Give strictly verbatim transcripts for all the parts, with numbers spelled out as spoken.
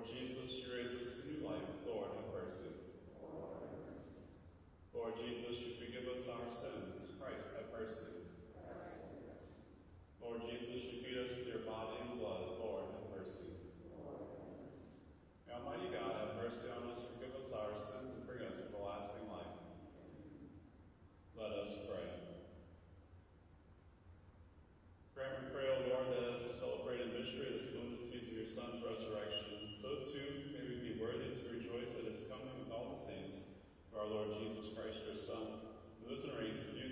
Lord Jesus, you raise us to new life. Lord, have mercy. Lord Jesus, you forgive us our sins. Christ, have mercy. Lord Jesus, you feed us with your body and blood. Lord, have mercy. May Almighty God have mercy on us, forgive us our sins, and bring us to everlasting life. Let us pray. Grant, we pray, O Lord, that as we celebrate in mystery the solemnities of your Son's resurrection, so too may we be worthy to rejoice at his coming with all the saints, through our Lord Jesus Christ, your Son, who lives and reigns with you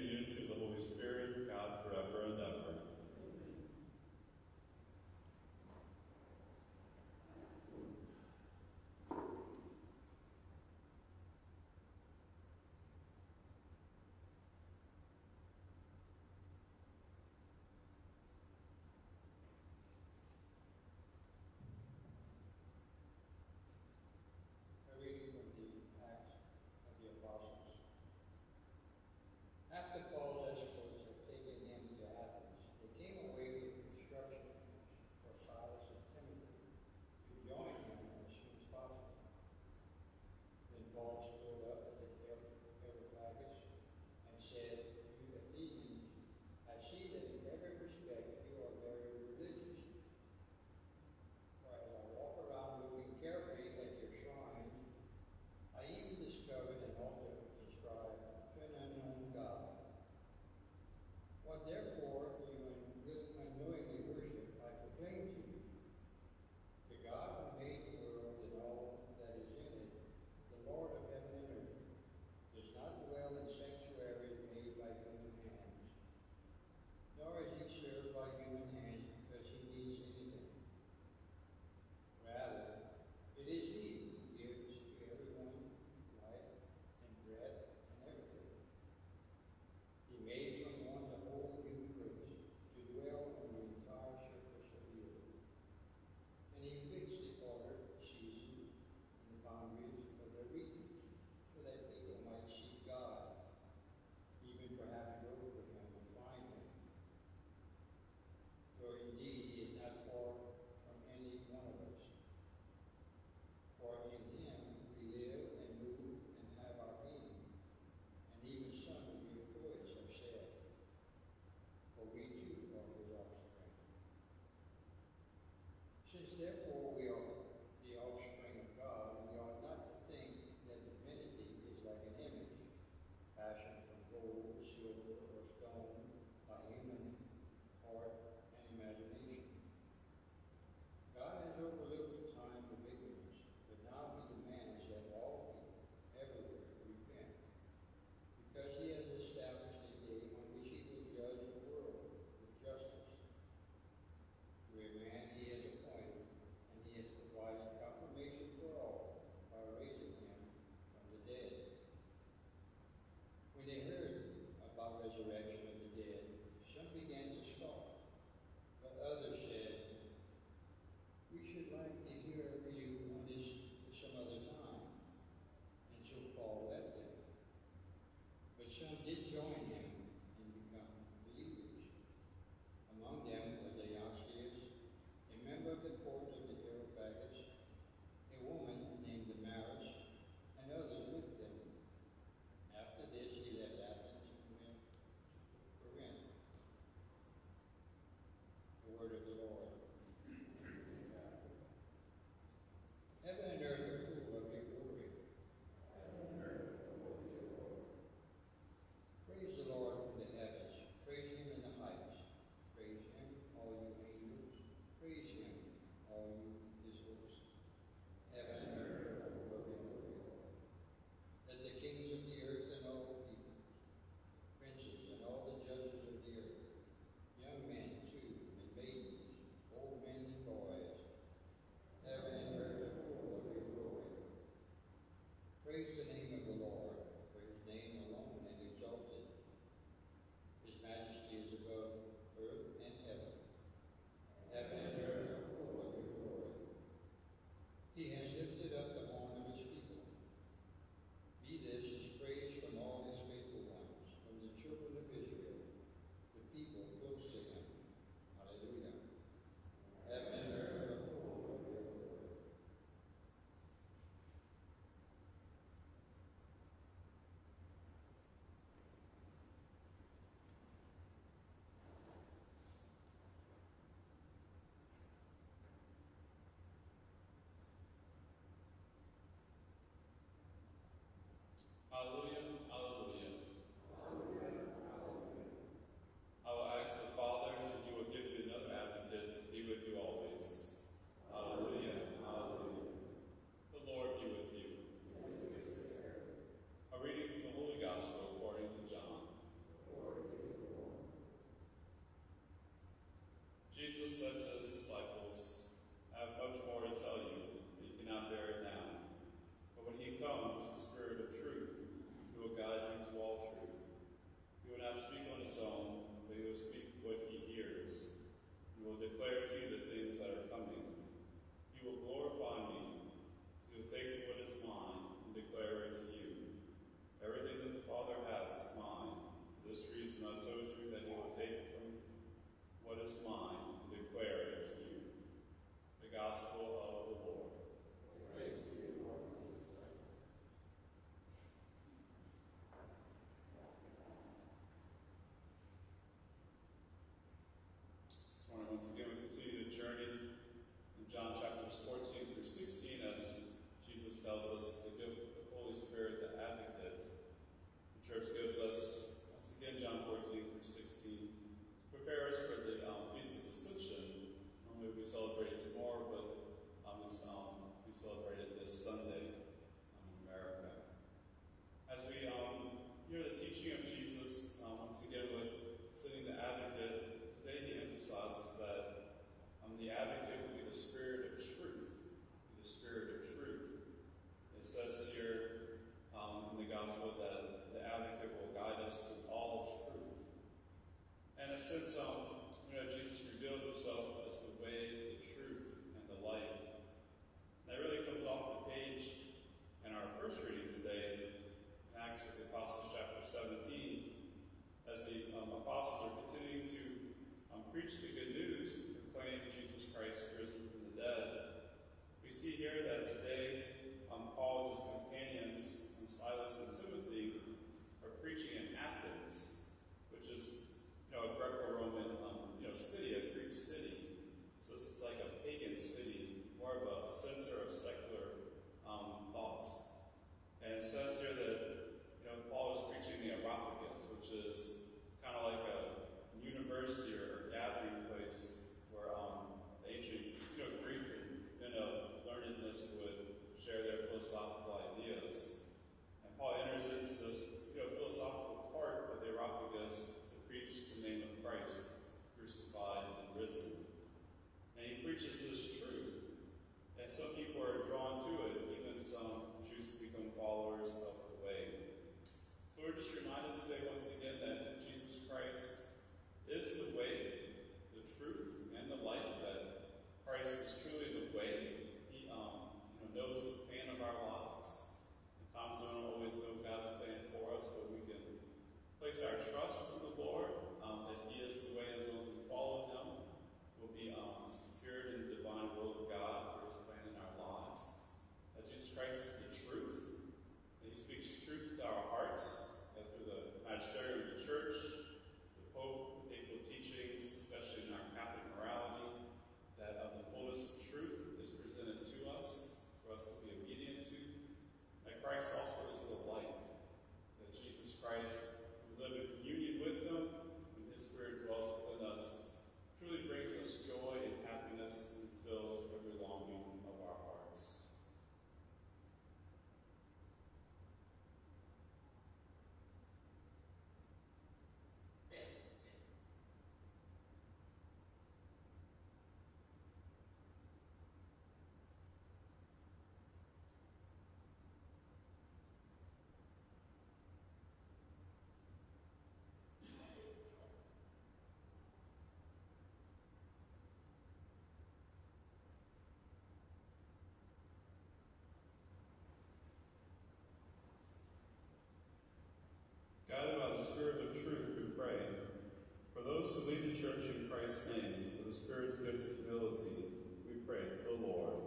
those who lead the church in Christ's name, for the Spirit's gift of humility, we pray to the Lord.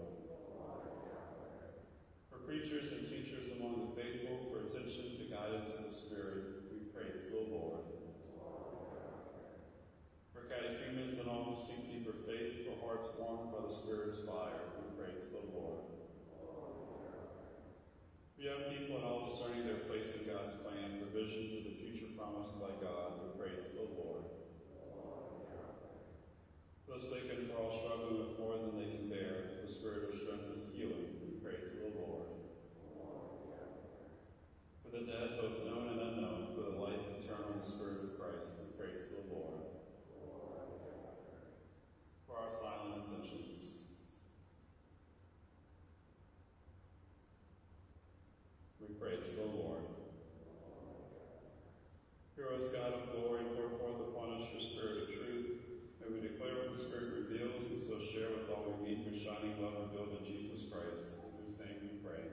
For preachers and teachers among the faithful, for attention to guidance of the Spirit, we pray to the Lord. For catechumens and all who seek deeper faith, for hearts warmed by the Spirit's fire, we pray to the Lord. For young people and all discerning their place in God's plan, for visions of the future promised by God, we pray to the Lord. For the sick and for all struggling with more than they can bear, for the Spirit of strength and healing, we pray to the Lord. For the dead, both known and unknown, for the life eternal in the Spirit of Christ, we pray to the Lord. For our silent intentions, we pray to the Lord. Hear us, God of glory, pour forth upon us your Spirit of truth. May we declare what the Spirit reveals, and so share with all we meet your shining love revealed in Jesus Christ, in whose name we pray.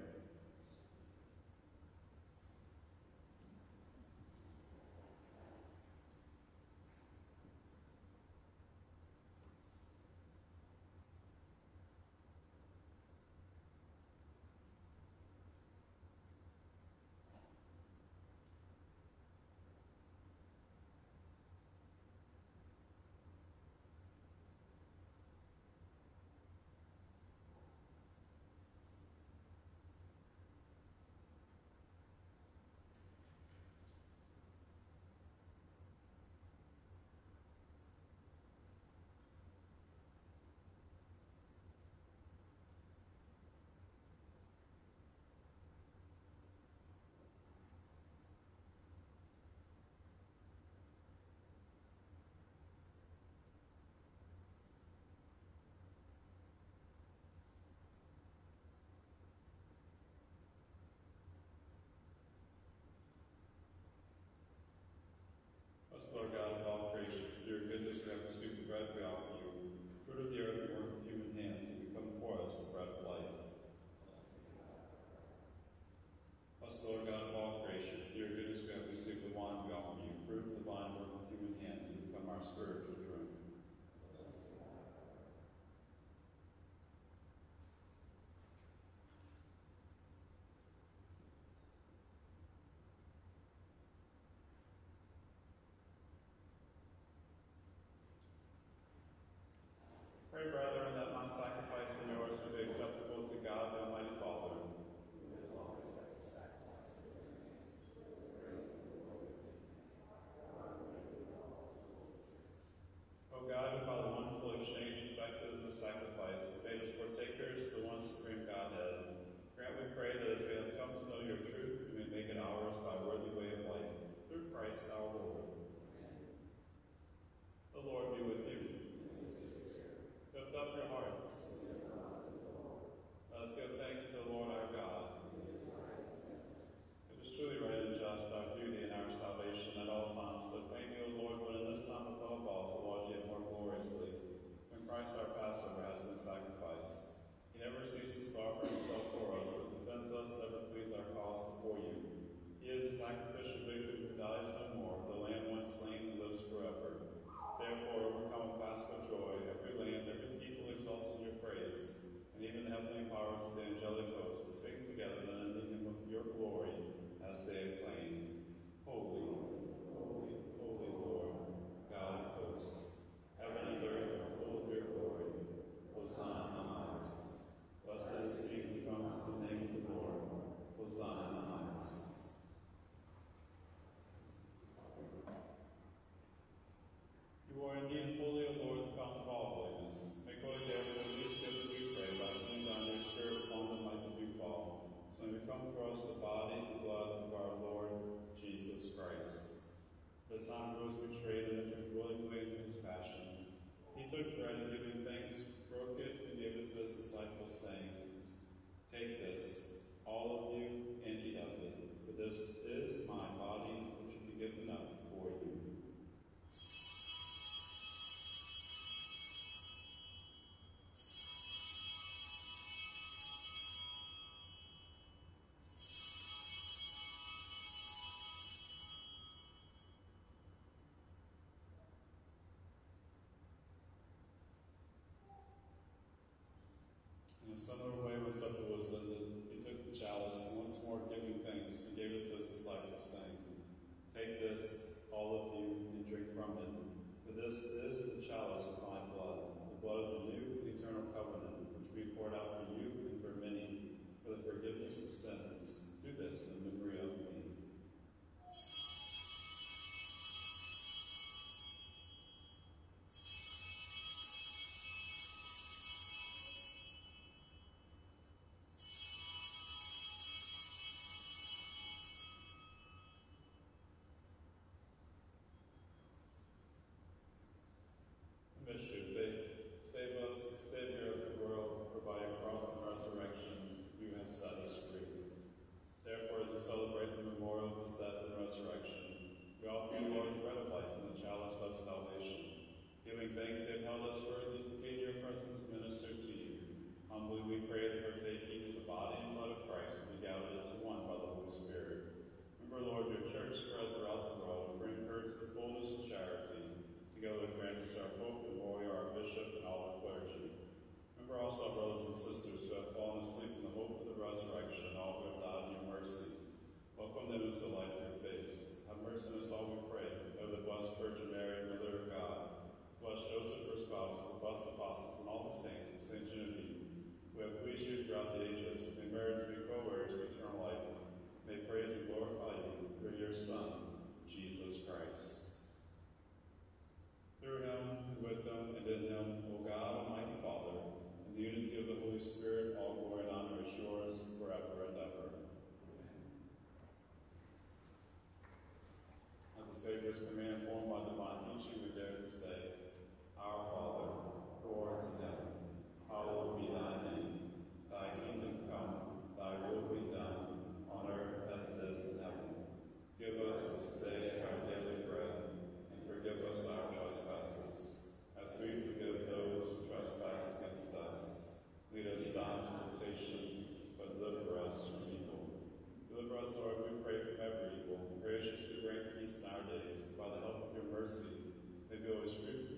Us, Lord God of all creation, through your goodness we have received the bread we offer you, fruit of the earth and work of human hands, and become for us the bread of life. Us, Lord God of all creation, through your goodness we have received the wine we offer you, fruit of the vine, work of human hands, and become our spiritual drink. Pray, brethren, that my sacrifice and yours will be acceptable to God, the Almighty Father. O God, who by the wonderful exchange effected in the sacrifice, made us partakers of the one supreme Godhead, grant, we pray, that as we have come to know your truth, we may make it ours by a worthy way of life, through Christ our Lord. The Lord be with you. Lift up your hearts. Let us give thanks to the Lord our God. It is truly right and just, our duty and our salvation at all times, to thank you, O Lord, but in this time above all, to laud you more gloriously, when Christ our Passover has been sacrificed. He never ceases to offer himself for us, but defends us, ever pleads our cause before you. He is a sacrificial victim who dies no more, the Lamb once slain who lives forever. Therefore, overcome with paschal joy, every land, every people exalts in your praise, and even the heavenly powers of the angelic host to sing together the ending hymn of your glory as they acclaim. Holy, holy, holy Lord, God of hosts, heaven and earth are full of your glory. Hosanna in the highest. Blessed is he who comes in the name of the Lord. Hosanna in the highest. You are indeed holy, O Lord, the fount of all holiness. Make holy therefore these gifts, we pray, by sending down your Spirit upon them like the dewfall, so may become for us the body and blood of our Lord Jesus Christ. The time he was betrayed and entered willingly into his passion, he took bread and giving thanks, broke it and gave it to his disciples, saying, Take this, all of you, and eat of it, for this is my body, which will be given up for you. Savior's command formed by divine teaching, we dare to say, Our Father, who art in heaven, hallowed be thy name. Thy kingdom come, thy will be done, on earth as it is in heaven. Give us this day our daily bread, and forgive us our trespasses, as we forgive those who trespass against us. Lead us not into temptation, but deliver us from evil. Deliver us, Lord, we pray, from every evil. Graciously bring peace in our days. By the help of your mercy, may we always fruit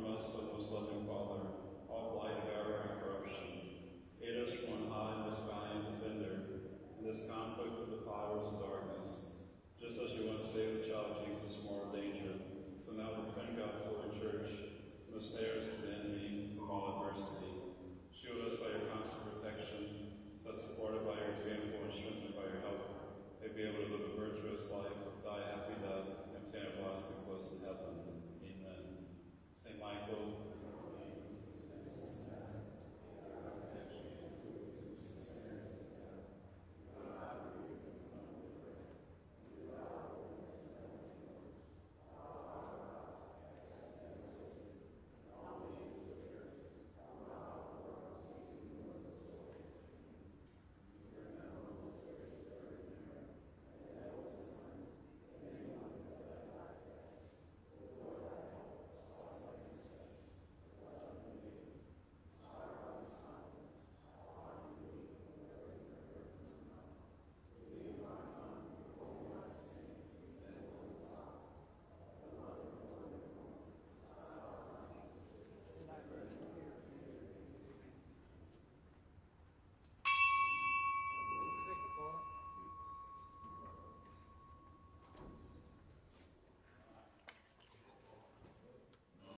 from us, O most loving Father, all blight, error, and corruption. Aid us from on high, most valiant defender, in this conflict of the powers of